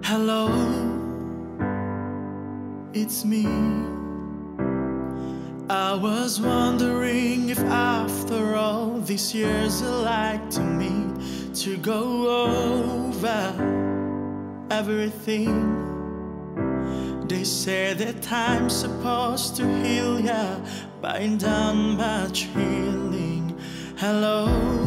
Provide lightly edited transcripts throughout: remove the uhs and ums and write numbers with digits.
Hello, it's me. I was wondering if after all these years you'd like to meet to go over everything. They say that time's supposed to heal ya, but ain't done much healing. Hello,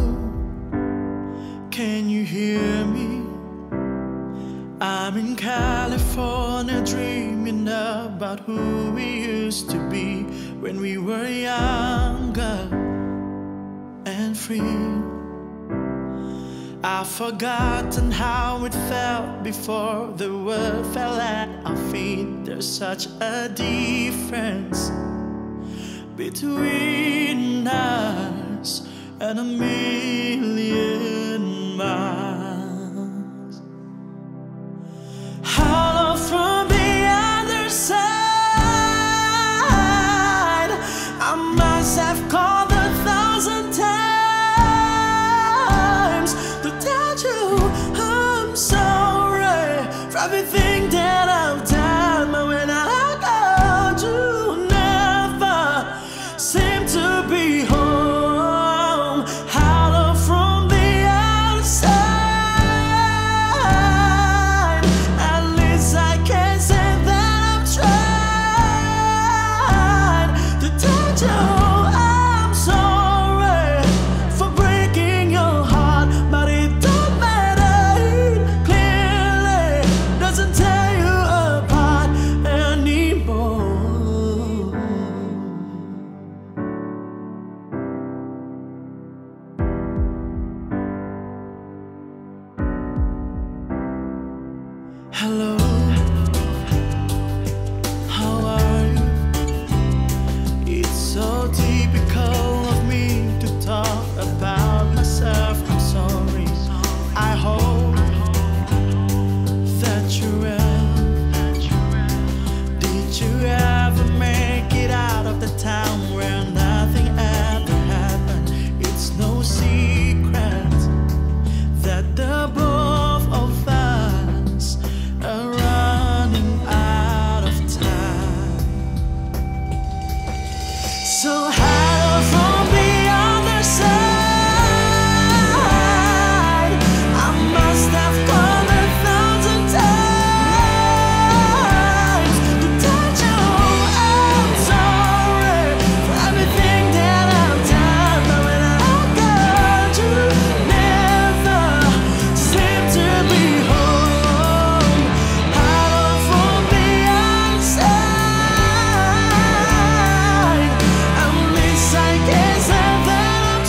can you hear me? I'm in California dreaming about who we used to be when we were younger and free. I've forgotten how it felt before the world fell at our feet. There's such a difference between us and a million miles. Hello from the other side. I must have called 1,000 times to tell you I'm sorry for everything that I've done. But when I go, you never seem to be home. Hello from the outside. At least I can say that I've tried to tell you I'm sorry for breaking your heart, but it don't matter. It clearly doesn't tear you apart anymore. Hello, how are you? It's so typical of me to talk about myself. I'm sorry. I hope that you're well. Did you ever make it out of the town where nothing ever happened? It's no secret that the both of us are running out of time. So hello from the other side. I must have called 1,000 times to tell you I'm sorry for everything that I've done. But when I got you, never seem to be home. Hello from the outside. At least I can say that I've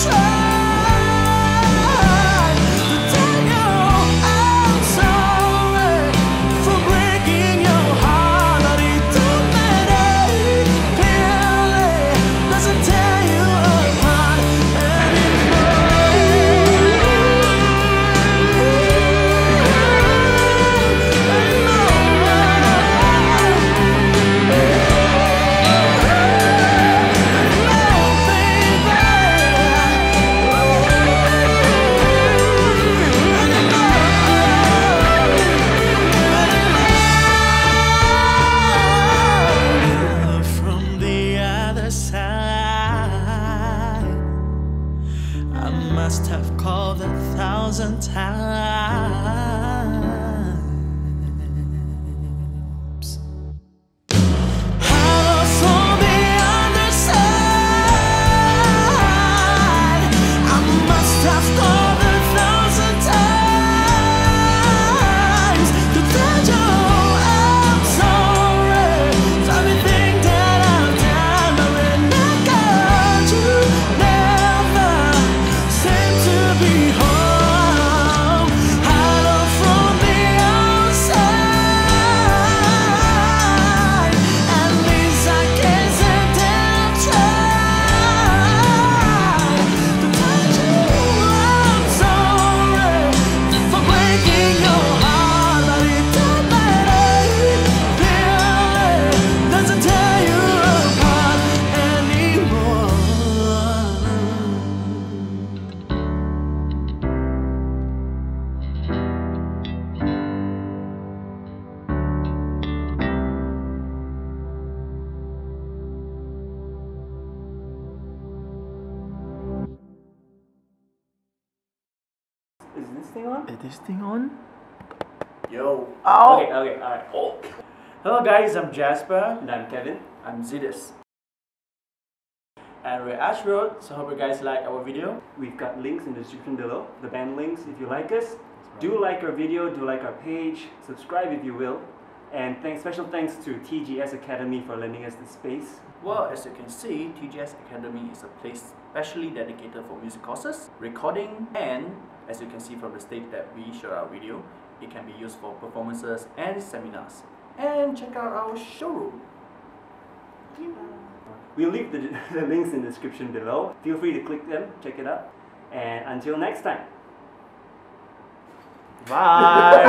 tried to tell you I'm sorry for breaking your heart, but it don't matter. It clearly doesn't tear you apart from the other side. I must have called 1,000 times. Hello from the other side. I must have called 1,000 times to tell you I'm sorry for everything that I've done. But when I got you, never seem to be home. thing on? Is this thing on? Yo. Oh. Okay, alright. Oh. Hello guys, I'm Jasper. And I'm Kevin. I'm Zidis. And we're Ash Road, so hope you guys like our video. We've got links in the description below, the band links if you like us. Do like our video, do like our page, subscribe if you will. And special thanks to TGS Academy for lending us the space. Well, as you can see, TGS Academy is a place specially dedicated for music courses, recording, and as you can see from the stage that we showed our video, it can be used for performances and seminars. And check out our showroom. We'll leave the links in the description below. Feel free to click them, check it out. And until next time. Bye!